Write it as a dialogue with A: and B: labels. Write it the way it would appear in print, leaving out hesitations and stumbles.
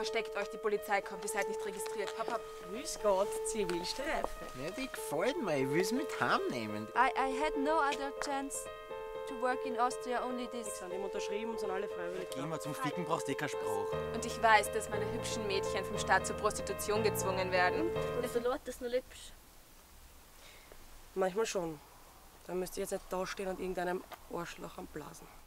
A: versteckt euch, die Polizei kommt, ihr seid nicht registriert. Hopp, hopp.
B: Grüß Gott, Zivilstreife.
C: Ja, die gefällt mir, ich will's mit heimnehmen.
D: I had no other chance to work in Austria, only this.
B: Die sind eben unterschrieben und sind alle freiwillig.
C: Geh mal zum Ficken, brauchst eh keine Sprache.
A: Und ich weiß, dass meine hübschen Mädchen vom Staat zur Prostitution gezwungen werden.
D: Und der Leute ist noch hübsch.
B: Manchmal schon. Da müsst ihr jetzt nicht da stehen und irgendeinem Arschloch am Blasen.